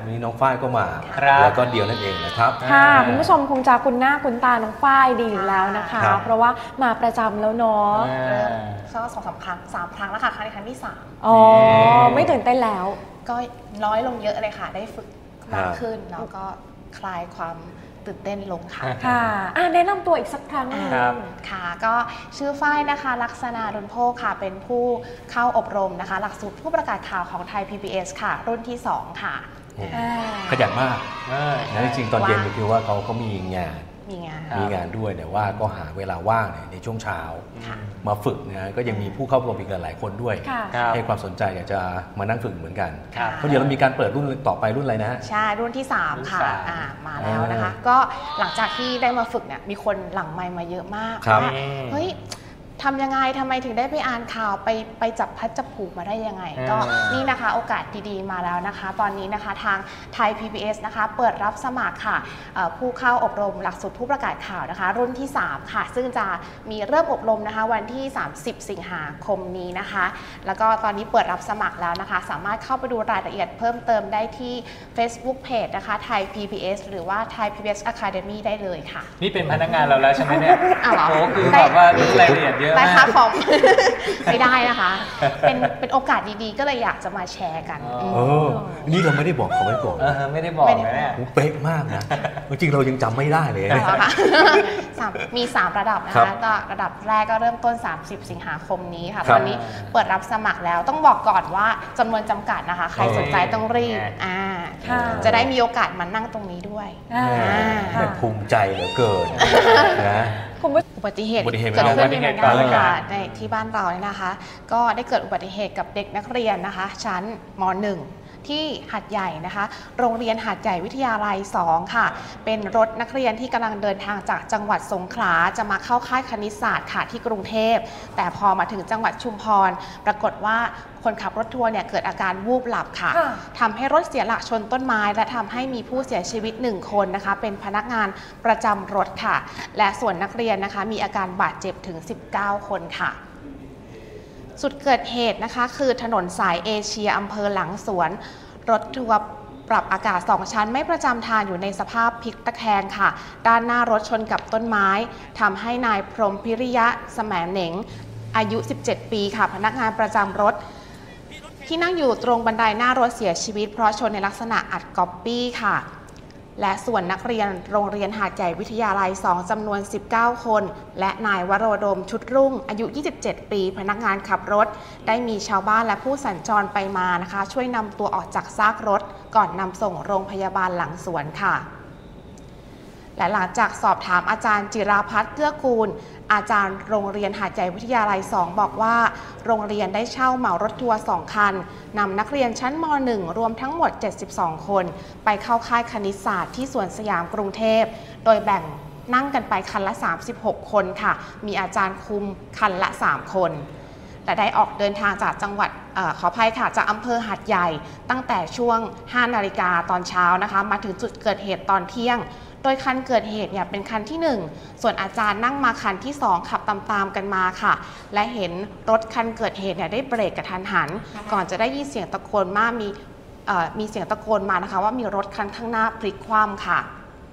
วันนี้น้องฝ้ายก็มาแล้วก็เดียวนั่นเองนะครับค่ะคุณผู้ชมคงจะคุ้นหน้าคุ้นตาน้องฝ้ายดีอยู่แล้วนะคะเพราะว่ามาประจำแล้วเนาะก็2-3 ครั้ง3 ครั้งแล้วค่ะครั้งที่3 อ๋อไม่ตื่นเต้นแล้วก็น้อยลงเยอะเลยค่ะได้ฝึกมากขึ้นแล้วก็คลายความตื่นเต้นลงค่ะค่ะแนะนำตัวอีกสักครั้งนึงค่ะก็ชื่อฝ้ายนะคะลักษณะดลโภคค่ะเป็นผู้เข้าอบรมนะคะหลักสูตรผู้ประกาศข่าวของไทย PBS ค่ะรุ่นที่2ค่ะขยันมากนะจริงๆตอนเย็นคือว่าเขามีงานด้วยแต่ว่าก็หาเวลาว่างในช่วงเช้ามาฝึกนะก็ยังมีผู้เข้าอบรมอีกหลายคนด้วยให้ความสนใจอยากจะมานั่งฝึกเหมือนกันเพราะเดี๋ยวเรามีการเปิดรุ่นต่อไปรุ่นอะไรนะใช่รุ่นที่3ค่ะมาแล้วนะคะก็หลังจากที่ได้มาฝึกเนี่ยมีคนหลั่งไมค์มาเยอะมากว่าเฮ้ยทำยังไงทำไมถึงได้ไปอ่านข่าวไปจับพัดจับผูกมาได้ยังไงก็นี่นะคะโอกาสดีๆมาแล้วนะคะตอนนี้นะคะทางไทย PBS นะคะเปิดรับสมัครค่ะผู้เข้าอบรมหลักสูตรผู้ประกาศข่าวนะคะรุ่นที่3ค่ะซึ่งจะมีเริ่มอบรมนะคะวันที่30 สิงหาคมนี้นะคะแล้วก็ตอนนี้เปิดรับสมัครแล้วนะคะสามารถเข้าไปดูรายละเอียดเพิ่มเติมได้ที่ Facebook Page นะคะไทย PBS หรือว่า Thai PBS Academy ได้เลยค่ะนี่เป็นพนักงานเราแล้วใช่ไหมเนี่ยโอ้คือแบบว่ารายละเอียดเยอะได้ค่าคอมไม่ได้นะคะเป็นโอกาสดีๆก็เลยอยากจะมาแชร์กันนี่เราไม่ได้บอกเขาไม่บอกไม่ได้บอกนะเนี่ยเป๊ะมากนะจริงเรายังจำไม่ได้เลยมี3ระดับนะคะก็ระดับแรกก็เริ่มต้น30 สิงหาคมนี้ค่ะตอนนี้เปิดรับสมัครแล้วต้องบอกก่อนว่าจำนวนจำกัดนะคะใครสนใจต้องรีบจะได้มีโอกาสมานั่งตรงนี้ด้วยภูมิใจเหลือเกินนะอุบัติเหตุเกิดขึ้นในในที่บ้านเราเนี่ยนะคะก็ได้เกิดอุบัติเหตุกับเด็กนักเรียนนะคะชั้นม.1 ที่หาดใหญ่นะคะโรงเรียนหาดใหญ่วิทยาลัย2ค่ะเป็นรถนักเรียนที่กำลังเดินทางจากจังหวัดสงขลาจะมาเข้าค่ายคณิตศาสตร์ค่ะที่กรุงเทพแต่พอมาถึงจังหวัดชุมพรปรากฏว่าคนขับรถทัวร์เนี่ยเกิดอาการวูบหลับค่ะทำให้รถเสียหลักชนต้นไม้และทำให้มีผู้เสียชีวิต1 คนนะคะเป็นพนักงานประจำรถค่ะและส่วนนักเรียนนะคะมีอาการบาดเจ็บถึง19 คนค่ะจุดเกิดเหตุนะคะคือถนนสายเอเชียอำเภอหลังสวนรถทัวร์ปรับอากาศ2 ชั้นไม่ประจำทางอยู่ในสภาพพลิกตะแคงค่ะด้านหน้ารถชนกับต้นไม้ทำให้นายพรหมพิริยะแสมเหน่งอายุ17 ปีค่ะพนักงานประจำรถที่นั่งอยู่ตรงบันไดหน้ารถเสียชีวิตเพราะชนในลักษณะอัดก๊อปปี้ค่ะและส่วนนักเรียนโรงเรียนหาดใหญ่วิทยาลัย2จำนวน19 คนและนายวโรดมชุดรุ่งอายุ27 ปีพนักงานขับรถได้มีชาวบ้านและผู้สัญจรไปมานะคะช่วยนำตัวออกจากซากรถก่อนนำส่งโรงพยาบาลหลังสวนค่ะและหลังจากสอบถามอาจารย์จิราพัฒน์เกื้อกูลอาจารย์โรงเรียนหาดใหญ่วิทยาลัย2บอกว่าโรงเรียนได้เช่าเหมารถทัวร์2 คันนำนักเรียนชั้นม.1 รวมทั้งหมด72 คนไปเข้าค่ายคณิตศาสตร์ที่สวนสยามกรุงเทพโดยแบ่งนั่งกันไปคันละ36 คนค่ะมีอาจารย์คุมคันละ3 คนและได้ออกเดินทางจากจังหวัดขออภัยค่ะจากอำเภอหาดใหญ่ตั้งแต่ช่วง 5 นาฬิกาตอนเช้านะคะมาถึงจุดเกิดเหตุตอนเที่ยงโดยคันเกิดเหตุเนี่ยเป็นคันที่1ส่วนอาจารย์นั่งมาคันที่2ขับตามๆกันมาค่ะและเห็นรถคันเกิดเหตุเนี่ยได้เบรกกระทันหันก่อนจะได้ยินเสียงตะโกนมีเสียงตะโกนมานะคะว่ามีรถคันข้างหน้าพลิกคว่ำค่ะ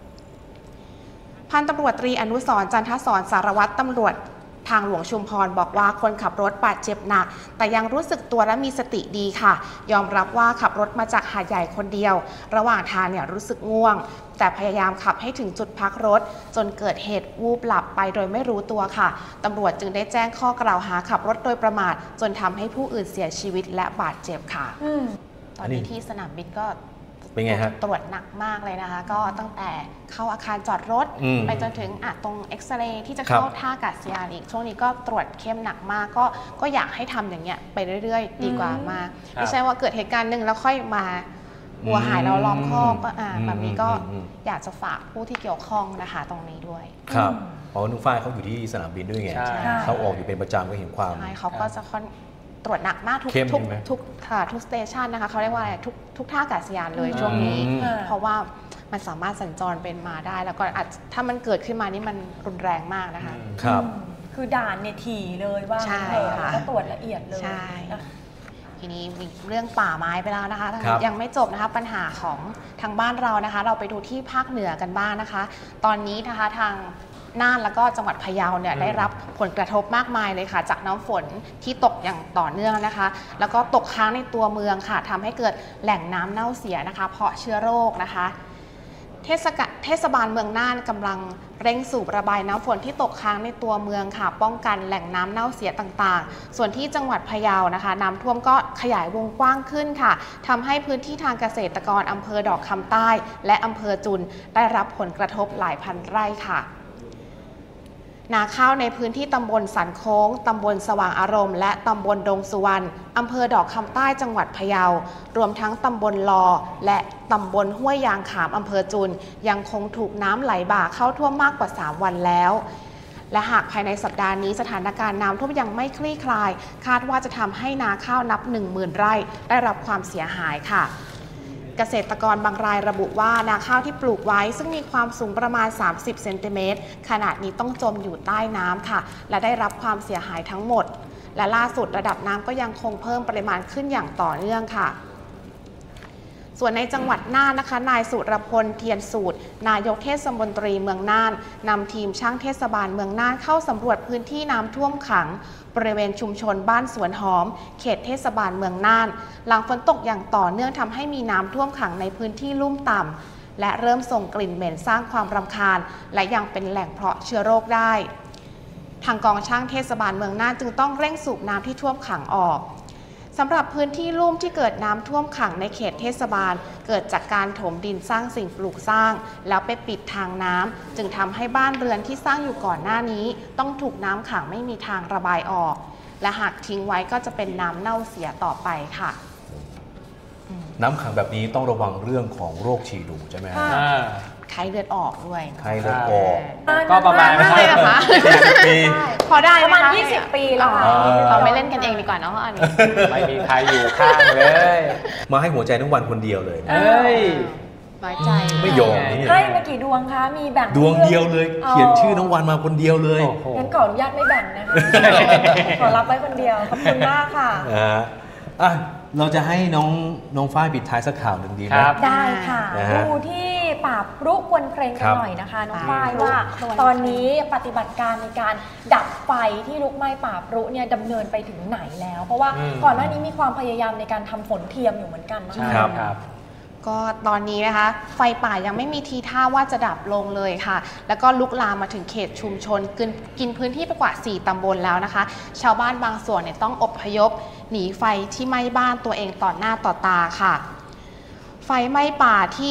พันตำรวจตรีอนุสรณ์จันทศรสารวัตรตำรวจทางหลวงชุมพรบอกว่าคนขับรถบาดเจ็บหนักแต่ยังรู้สึกตัวและมีสติดีค่ะยอมรับว่าขับรถมาจากหาดใหญ่คนเดียวระหว่างทางเนี่ยรู้สึกง่วงแต่พยายามขับให้ถึงจุดพักรถจนเกิดเหตุวูบหลับไปโดยไม่รู้ตัวค่ะตำรวจจึงได้แจ้งข้อกล่าวหาขับรถโดยประมาทจนทำให้ผู้อื่นเสียชีวิตและบาดเจ็บค่ะตอนนี้ที่สนามบินก็เป็นไงฮะตรวจหนักมากเลยนะคะก็ตั้งแต่เข้าอาคารจอดรถไปจนถึงตรงเอ็กซเรย์ที่จะเข้าท่าอากาศยานอีกช่วงนี้ก็ตรวจเข้มหนักมากก็อยากให้ทำอย่างเงี้ยไปเรื่อยๆดีกว่ามากไม่ใช่ว่าเกิดเหตุการณ์หนึ่งแล้วค่อยมาหัวหายเราล้อมคอกแบบนี้ก็อยากจะฝากผู้ที่เกี่ยวข้องนะคะตรงนี้ด้วยครับเพราะนุ้งฝ้ายเขาอยู่ที่สนามบินด้วยไงเขาออกอยู่เป็นประจำก็เห็นความใช่เขาก็จะตรวจหนักมากทุกสเตชันนะคะเขาเรียกว่าอะไรทุกท่าอากาศยานเลยช่วงนี้เพราะว่ามันสามารถสัญจรเป็นมาได้แล้วก็อาจถ้ามันเกิดขึ้นมานี่มันรุนแรงมากนะคะครับคือด่านเนี่ยถี่เลยว่าใช่ค่ะก็ตรวจละเอียดเลยใช่ทีนี้มีเรื่องป่าไม้ไปแล้วนะคะ ยังไม่จบนะคะปัญหาของทางบ้านเรานะคะเราไปดูที่ภาคเหนือกันบ้างนะคะตอนนี้นะคะทางน่านแล้วก็จังหวัดพะเยาเนี่ยได้รับผลกระทบมากมายเลยค่ะจากน้ำฝนที่ตกอย่างต่อเนื่องนะคะแล้วก็ตกค้างในตัวเมืองค่ะทำให้เกิดแหล่งน้ำเน่าเสียนะคะเพราะเชื้อโรคนะคะเทศบาลเมืองน่านกำลังเร่งสูบระบายน้ำฝนที่ตกค้างในตัวเมืองค่ะป้องกันแหล่งน้ำเน่าเสียต่างๆส่วนที่จังหวัดพะเยานะคะน้ำท่วมก็ขยายวงกว้างขึ้นค่ะทำให้พื้นที่ทางเกษตรกรอำเภอดอกคำใต้และอำเภอจุนได้รับผลกระทบหลายพันไร่ค่ะนาข้าวในพื้นที่ตำบลสันโค้งตำบลสว่างอารมณ์และตำบลดงสุวรรณอำเภอดอกคำใต้จังหวัดพะเยารวมทั้งตำบลลอและตำบลห้วยยางขามอำเภอจุนยังคงถูกน้ำไหลบ่าเข้าท่วมมากกว่า3 วันแล้วและหากภายในสัปดาห์นี้สถานการณ์น้ำท่วมยังไม่คลี่คลายคาดว่าจะทำให้นาข้าวนับ 10,000 ไร่ได้รับความเสียหายค่ะเกษตรกรบางรายระบุว่านาข้าวที่ปลูกไว้ซึ่งมีความสูงประมาณ30 เซนติเมตรขณะนี้ต้องจมอยู่ใต้น้ำค่ะและได้รับความเสียหายทั้งหมดและล่าสุดระดับน้ำก็ยังคงเพิ่มปริมาณขึ้นอย่างต่อเนื่องค่ะส่วนในจังหวัดน่านนะคะนายสุรพลเทียนสูตรนายกเทศมนตรีเมืองน่านนำทีมช่างเทศบาลเมืองน่านเข้าสำรวจพื้นที่น้ำท่วมขังบริเวณชุมชนบ้านสวนหอมเขตเทศบาลเมืองน่านหลังฝนตกอย่างต่อเนื่องทำให้มีน้ำท่วมขังในพื้นที่ลุ่มต่ำและเริ่มส่งกลิ่นเหม็นสร้างความรำคาญและยังเป็นแหล่งเพาะเชื้อโรคได้ทางกองช่างเทศบาลเมืองน่านจึงต้องเร่งสูบน้ำที่ท่วมขังออกสำหรับพื้นที่ลุ่มที่เกิดน้ำท่วมขังในเขตเทศบาลเกิดจากการถมดินสร้างสิ่งปลูกสร้างแล้วไปปิดทางน้ำจึงทำให้บ้านเรือนที่สร้างอยู่ก่อนหน้านี้ต้องถูกน้ำขังไม่มีทางระบายออกและหากทิ้งไว้ก็จะเป็นน้ำเน่าเสียต่อไปค่ะน้ำขังแบบนี้ต้องระวังเรื่องของโรคฉี่หนูใช่ไหมฮะไข้เลือดออกด้วยไข้เลือดออกก็ประมาณไม่ใช่นะคะ 40 ปีพอได้ประมาณ20 ปีแล้วค่ะเราไม่เล่นกันเองดีกว่าเนาะอันนี้ไม่มีใครอยู่ข้างเลยมาให้หัวใจทั้งวันคนเดียวเลยเอ้ยน้อยใจไม่ยอมให้มากี่ดวงคะมีแบ่งดวงเดียวเลยเขียนชื่อน้องวันมาคนเดียวเลยงั้นขออนุญาตไม่แบ่งนะคะขอรับไว้คนเดียวขอบคุณมากค่ะเราจะให้น้องฝ้ายปิดท้ายสักข่าวหนึ่งดีไหมได้ค่ะดูที่ป่าพรุควนเพลงกันหน่อยนะคะน้องฝ้ายว่าตอนนี้ปฏิบัติการในการดับไฟที่ลุกไหม้ป่าพรุเนี่ยดำเนินไปถึงไหนแล้วเพราะว่าก่อนหน้านี้มีความพยายามในการทำฝนเทียมอยู่เหมือนกันนะคะก็ตอนนี้นะคะไฟป่ายังไม่มีทีท่าว่าจะดับลงเลยค่ะแล้วก็ลุกลามมาถึงเขตชุมชนกินพื้นที่ไปกว่า4 ตำบลแล้วนะคะชาวบ้านบางส่วนเนี่ยต้องอพยพหนีไฟที่ไหม้บ้านตัวเองต่อหน้าต่อตาค่ะไฟไหม้ป่า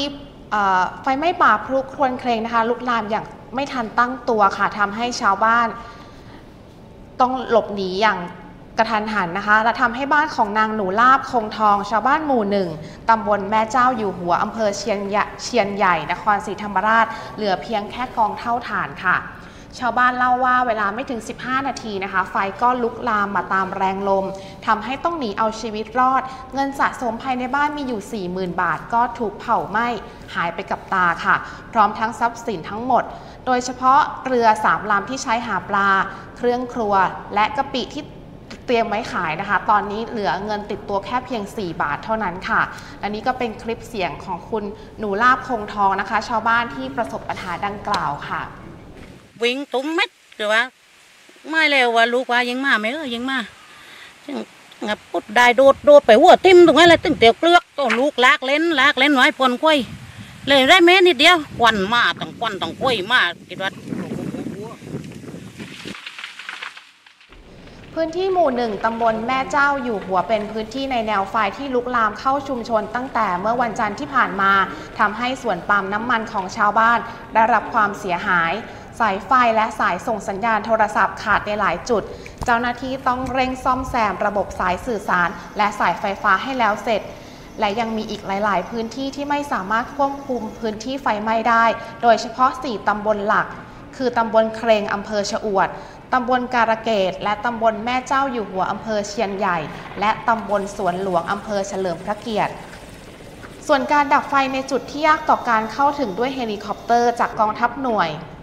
พลุครวญเคลงนะคะลุกลามอย่างไม่ทันตั้งตัวค่ะทำให้ชาวบ้านต้องหลบหนีอย่างกระทันหันนะคะและทำให้บ้านของนางหนูลาบคงทองชาวบ้านหมู่1ตำบลแม่เจ้าอยู่หัวอำเภอเชียนใหญ่นครศรีธรรมราชเหลือเพียงแค่กองเท่าฐานค่ะชาวบ้านเล่าว่าเวลาไม่ถึง15 นาทีนะคะไฟก็ลุกลามมาตามแรงลมทำให้ต้องหนีเอาชีวิตรอดเงินสะสมภายในบ้านมีอยู่ 40,000 บาทก็ถูกเผาไหม้หายไปกับตาค่ะพร้อมทั้งทรัพย์สินทั้งหมดโดยเฉพาะเรือ3 ลำที่ใช้หาปลาเครื่องครัวและกะปิที่เตรียมไว้ขายนะคะตอนนี้เหลือเงินติดตัวแค่เพียง4 บาทเท่านั้นค่ะและนี่ก็เป็นคลิปเสียงของคุณหนูลาบคงทองนะคะชาวบ้านที่ประสบปัญหาดังกล่าวค่ะวิ่งตุ้มเม็ดหรือว่าไม่เร็วว่าลูกว่ายังมาไม่ยังมางับปุ๊ดได้โดดไปหัวทิ่มตรงนั้นเลยตึงเตียวเกลือกตัวลูกลากเล่นไว้ปนกล้วยเลยได้เม็ดนิดเดียวควันมาต้องกล้วยมาคิดว่าพื้นที่หมู่1ตำบลแม่เจ้าอยู่หัวเป็นพื้นที่ในแนวไฟที่ลุกลามเข้าชุมชนตั้งแต่เมื่อวันจันทร์ที่ผ่านมาทำให้สวนปาล์มน้ำมันของชาวบ้านได้รับความเสียหายสายไฟและสายส่งสัญญาณโทรศัพท์ขาดในหลายจุดเจ้าหน้าที่ต้องเร่งซ่อมแซมระบบสายสื่อสารและสายไฟฟ้าให้แล้วเสร็จและยังมีอีกหลายๆพื้นที่ที่ไม่สามารถควบคุมพื้นที่ไฟไหม้ได้โดยเฉพาะ4 ตำบลหลักคือตำบลเครงอำเภอชะอวดตำบลการะเกดและตำบลแม่เจ้าอยู่หัวอำเภอเชียนใหญ่และตำบลสวนหลวงอำเภอเฉลิมพระเกียรติส่วนการดับไฟในจุดที่ยากต่อการเข้าถึงด้วยเฮลิคอปเตอร์จากกองทัพหน่วย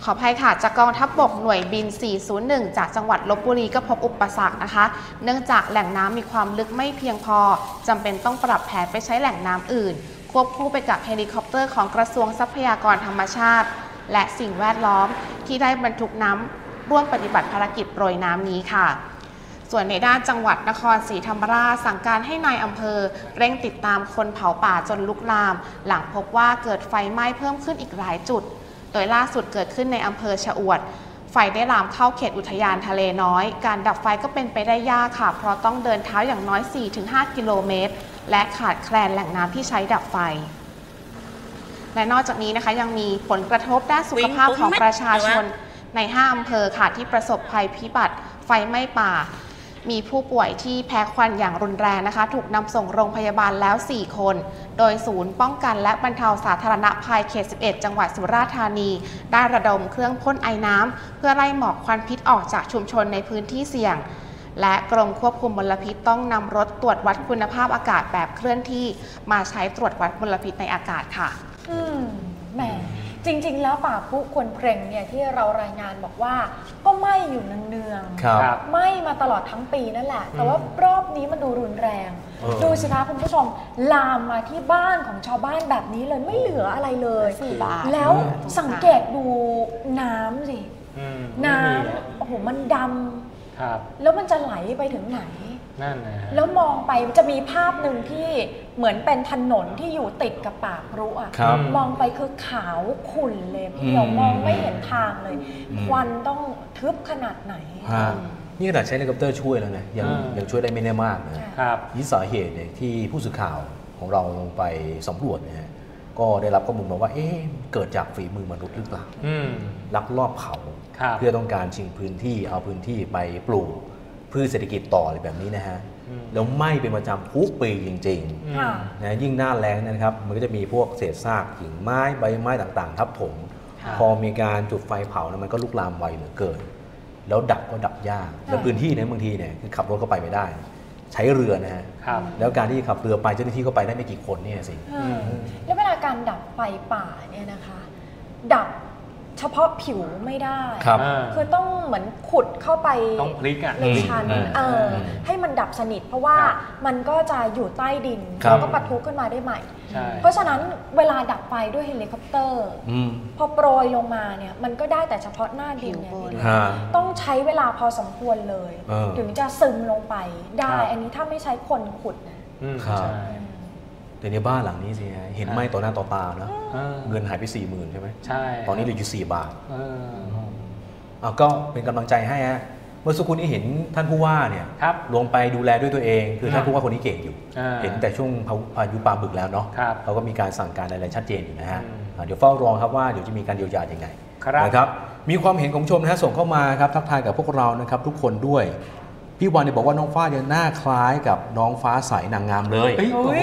ขออภัยค่ะจากกองทัพบกหน่วยบิน 401 จากจังหวัดลพบุรีก็พบอุปสรรคนะคะเนื่องจากแหล่งน้ำมีความลึกไม่เพียงพอจำเป็นต้องปรับแผนไปใช้แหล่งน้ำอื่นควบคู่ไปกับเฮลิคอปเตอร์ของกระทรวงทรัพยากรธรรมชาติและสิ่งแวดล้อมที่ได้บรรทุกน้ำร่วมปฏิบัติภารกิจโปรยน้ำนี้ค่ะส่วนในด้านจังหวัดนครศรีธรรมราชสั่งการให้นายอำเภอเร่งติดตามคนเผาป่าจนลุกลามหลังพบว่าเกิดไฟไหม้เพิ่มขึ้นอีกหลายจุดโดยล่าสุดเกิดขึ้นในอำเภอชะอวดไฟได้ลามเข้าเขตอุทยานทะเลน้อยการดับไฟก็เป็นไปได้ยากค่ะเพราะต้องเดินเท้าอย่างน้อย 4-5 กิโลเมตรและขาดแคลนแหล่งน้ำที่ใช้ดับไฟและนอกจากนี้นะคะยังมีผลกระทบด้านสุขภาพของประชาชนใน5 อำเภอค่ะที่ประสบภัยพิบัติไฟไหม้ป่ามีผู้ป่วยที่แพ้ควันอย่างรุนแรงนะคะถูกนำส่งโรงพยาบาลแล้ว4 คนโดยศูนย์ป้องกันและบรรเทาสาธารณภัยเขต 11 จังหวัดสุราษฎร์ธานีได้ระดมเครื่องพ่นไอน้ำเพื่อไล่หมอกควันพิษออกจากชุมชนในพื้นที่เสี่ยงและกรมควบคุมมลพิษต้องนำรถตรวจวัดคุณภาพอากาศแบบเคลื่อนที่มาใช้ตรวจวัดมลพิษในอากาศค่ะแหมจริงๆแล้วป่าพุควนเพลงเนี่ยที่เรารายงานบอกว่าก็ไหม้อยู่เนืองๆไหม้มาตลอดทั้งปีนั่นแหละแต่ว่ารอบนี้มันดูรุนแรงดูสิคะคุณผู้ชมลามมาที่บ้านของชาวบ้านแบบนี้เลยไม่เหลืออะไรเลยแล้วสังเกตดูน้ำสิน้ำโอ้โหมันดำแล้วมันจะไหลไปถึงไหนนั่นนะแล้วมองไปจะมีภาพหนึ่งที่เหมือนเป็นถนนที่อยู่ติดกับป่าพรุอ่ะมองไปคือขาวขุ่นเลยพี่เดียวมองไม่เห็นทางเลยควันต้องทึบขนาดไหนนี่ขนาดใช้เฮลิคอปเตอร์ช่วยแล้วนะยังช่วยได้ไม่ได้มากนะครับนี่สาเหตุเนี่ยที่ผู้สื่อข่าวของเราลงไปสำรวจเนี่ยก็ได้รับข้อมูลมาว่าเกิดจากฝีมือมนุษย์หรือเปล่าลักลอบเผาเพื่อต้องการชิงพื้นที่เอาพื้นที่ไปปลูกพืชเศรษฐกิจต่ออะไรแบบนี้นะฮะแล้วไหม้เป็นประจำทุกปีจริงๆนะยิ่งหน้าแล้งนะครับมันก็จะมีพวกเศษซากกิ่งไม้ใบไม้ต่างๆทับถมพอมีการจุดไฟเผามันก็ลุกลามไวเหลือเกินแล้วดับก็ดับยากแล้วพื้นที่เนี่ยบางทีเนี่ยคือขับรถเข้าไปไม่ได้ใช้เรือนะฮะแล้วการที่ขับเรือไปเจ้าหน้าที่ก็ไปได้ไม่กี่คนเนี่ยสิแล้วเวลาการดับไฟป่าเนี่ยนะคะดับเฉพาะผิวไม่ได้คือต้องเหมือนขุดเข้าไปต้องพลิกในชั้นให้มันดับสนิทเพราะว่ามันก็จะอยู่ใต้ดินแล้วก็ปะทุขึ้นมาได้ใหม่เพราะฉะนั้นเวลาดับไฟด้วยเฮลิคอปเตอร์พอโปรยลงมาเนี่ยมันก็ได้แต่เฉพาะหน้าดินเนี่ยต้องใช้เวลาพอสมควรเลยถึงจะซึมลงไปได้อันนี้ถ้าไม่ใช้คนขุดนะแต่ในบ้านหลังนี้สิเห็นไหมต่อหน้าต่อตาเนาะเงินหายไป40,000ใช่ไหมใช่ตอนนี้เหลืออยู่4 บาทก็เป็นกำลังใจให้ฮะเมื่อสักครู่นี้เห็นท่านผู้ว่าเนี่ยลงไปดูแลด้วยตัวเองคือท่านผู้ว่าคนนี้เก่งอยู่เห็นแต่ช่วงพายุปลาบึกแล้วเนาะเขาก็มีการสั่งการอะไรชัดเจนอยู่นะฮะเดี๋ยวเฝ้ารอครับว่าเดี๋ยวจะมีการเยียวยายังไงนะครับมีความเห็นของชมนะฮะส่งเข้ามาครับทักทายกับพวกเรานะครับทุกคนด้วยพี่วันเนี่ยบอกว่าน้องฟ้าเนี่ยหน้าคล้ายกับน้องฟ้าใสนางงามเลย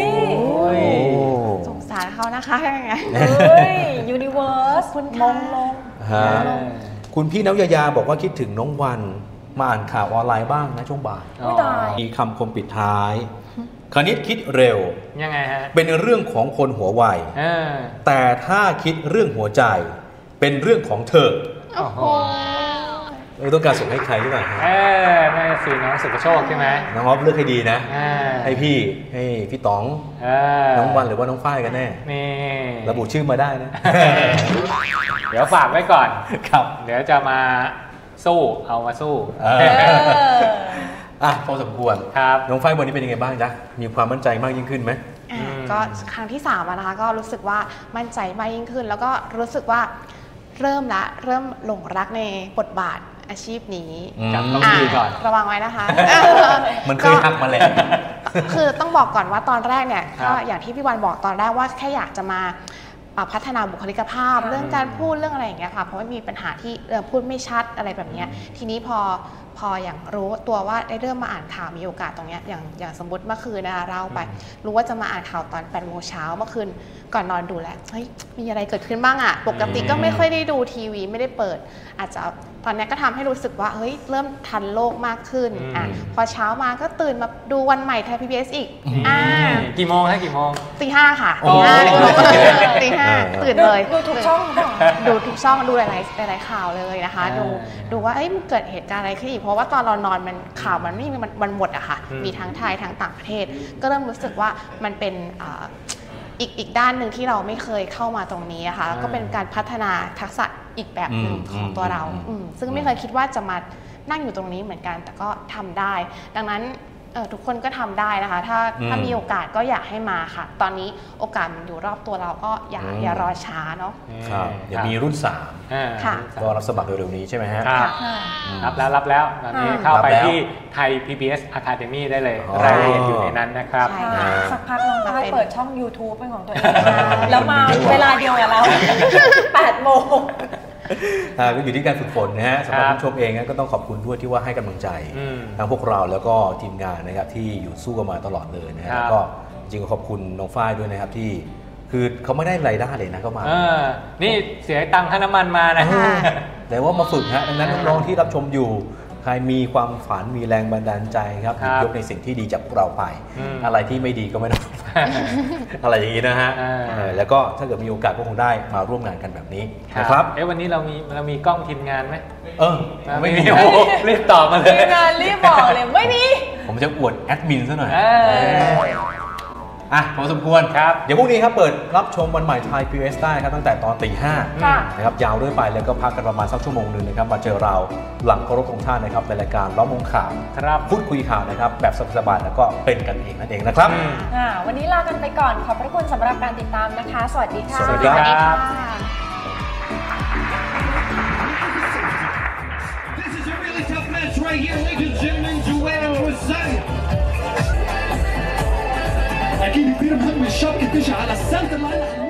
สงสารเขานะคะยังไงยูนิเวิร์สคุณมงลงคุณพี่น้ำยาบอกว่าคิดถึงน้องวันมาอ่านข่าวออนไลน์บ้างนะช่วงบ่ายมีคำคมปิดท้ายคณิตคิดเร็วยังไงฮะเป็นเรื่องของคนหัวไวแต่ถ้าคิดเรื่องหัวใจเป็นเรื่องของเธอต้องการส่งให้ใครหรือเปล่าแม่สีน้องสุภโชคใช่ไหมน้องอ๊อฟเลือกให้ดีนะให้พี่ต๋องน้องวันหรือว่าน้องฝ้ายกันแน่ระบุชื่อมาได้นะเดี๋ยวฝากไว้ก่อนครับเดี๋ยวจะมาสู้เอามาสู้พอสมควรครับน้องฝ้ายวันนี้เป็นยังไงบ้างจ๊ะมีความมั่นใจมากยิ่งขึ้นไหมก็ครั้งที่3นะคะก็รู้สึกว่ามั่นใจมากยิ่งขึ้นแล้วก็รู้สึกว่าเริ่มหลงรักในบทบาทอาชีพนี้ต้องดีก่อนระวังไว้นะคะมันเคยทักมาแล้วคือต้องบอกก่อนว่าตอนแรกเนี่ยก็อย่างที่พี่วันบอกตอนแรกว่าแค่อยากจะมาพัฒนาบุคลิกภาพเรื่องการพูดเรื่องอะไรอย่างเงี้ยค่ะเพราะว่ามีปัญหาที่พูดไม่ชัดอะไรแบบนี้ทีนี้พออย่างรู้ตัวว่าได้เริ่มมาอ่านข่าวมีโอกาสตรงเนี้ยอย่างสมมติเมื่อคืนนะคะเล่าไปรู้ว่าจะมาอ่านข่าวตอน8 โมงเช้าเมื่อคืนก่อนนอนดูแลเฮ้ยมีอะไรเกิดขึ้นบ้างอ่ะปกติก็ไม่ค่อยได้ดูทีวีไม่ได้เปิดอาจจะตอนนี้ก็ทำให้รู้สึกว่าเฮ้ยเริ่มทันโลกมากขึ้นพอเช้ามาก็ตื่นมาดูวันใหม่ไทย PBS อีกกี่โมงฮะกี่โมงตี 5ค่ะตี 5 ตื่นเลยดูทุกช่องดูทุกช่องดูหลายข่าวเลยนะคะดูว่ามันเกิดเหตุการณ์อะไรขึ้นอีกเพราะว่าตอนเรานอนมันข่าวมันไม่มันหมดอะค่ะมีทั้งไทยทั้งต่างประเทศก็เริ่มรู้สึกว่ามันเป็นอีกด้านหนึ่งที่เราไม่เคยเข้ามาตรงนี้นะคะก็เป็นการพัฒนาทักษะอีกแบบหนึ่งของตัวเราซึ่งไม่เคยคิดว่าจะมานั่งอยู่ตรงนี้เหมือนกันแต่ก็ทำได้ดังนั้นทุกคนก็ทำได้นะคะถ้ามีโอกาสก็อยากให้มาค่ะตอนนี้โอกาสมันอยู่รอบตัวเราก็อย่ารอช้าเนาะครับเดี๋ยวมีรุ่น3ก็รับสมัครเร็วๆนี้ใช่ไหมฮะรับแล้วตอนนี้เข้าไปที่ไทย PBS Academy ได้เลยรายละเอียดอยู่ในนั้นนะครับสักพักน้องได้เปิดช่อง YouTube เป็นของตัวเองแล้วมาเวลาเดียวกับเรา8 โมงก็อยู่ที่การฝึกฝนนะฮะสำหรับผู้ชมเองก็ต้องขอบคุณด้วยที่ว่าให้กำลังใจทั้งพวกเราแล้วก็ทีมงานนะครับที่อยู่สู้กันมาตลอดเลยนะฮะแล้วก็จริงๆขอบคุณน้องฝ้ายด้วยนะครับที่คือเขาไม่ได้รายได้เลยนะก็มานี่เสียตังค่าน้ำมันมานะแต่ว่ามาฝึกฮะดังนั้นน้องๆที่รับชมอยู่ใครมีความฝันมีแรงบันดาลใจครับหยิบยกในสิ่งที่ดีจากเราไปอะไรที่ไม่ดีก็ไม่ต้องอะไรอย่างนี้นะฮะแล้วก็ถ้าเกิดมีโอกาสก็คงได้มาร่วมงานกันแบบนี้นะครับวันนี้เรามีกล้องทีมงานไหมไม่มีรีบตอบมาเลยทีมงานรีบบอกเลยไม่มีผมจะอวดแอดมินซะหน่อยพอสมควรครับเดี๋ยวพรุ่งนี้ครับเปิดรับชมวันใหม่ไทย PBS ได้ครับตั้งแต่ตอน 5:00 นนะครับยาวด้วยไปแล้วก็พักกันประมาณสักชั่วโมงนึงนะครับมาเจอเราหลังเคารพธงชาตินะครับในรายการล้อมวงข่าวพูดคุยข่าวนะครับแบบสบายๆแล้วก็เป็นกันเองนั่นเองนะครับวันนี้ลากันไปก่อนขอบพระคุณสำหรับการติดตามนะคะสวัสดีค่ะสวัสดีครับ This is a really tough match right here, ladies and gentlemen. Joanna Rosani. أكيد كبير مهم الشوط كتيجي على السنتر لاين